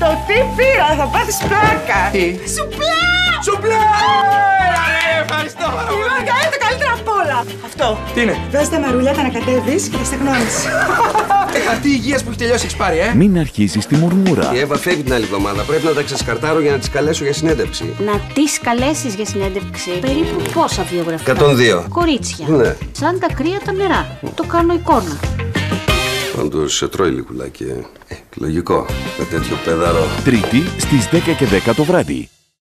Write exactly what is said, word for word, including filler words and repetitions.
Το τι πήρα, θα πάθεις πλάκα. Τι? Σουπλά! Σουπλά! Ευχαριστώ. Είναι το καλύτερο απ' όλα. Αυτό. Τι είναι? Βάζεις τα μαρουλιά, τα ανακατεύεις και τα στεγνώνεις. Χαρτί υγείας που έχει τελειώσει έχεις πάρει, ε? Μην αρχίσεις τη μουρμούρα. Η Εύα φεύγει την άλλη εβδομάδα. Πρέπει να τα ξεσκαρτάρω για να τις καλέσω για συνέντευξη. Να τις καλέσεις για συνέντευξη. Περίπου πόσα βιογραφικά? εκατόν δύο. Κορίτσια. Ναι. Σαν τα κρύα τα νερά. Το κάνω εικόνα. Πάντως σε τρώει λιγουλάκι. Ε, λογικό. Με τέτοιο πέδαρο. Τρίτη στις δέκα και δέκα το βράδυ.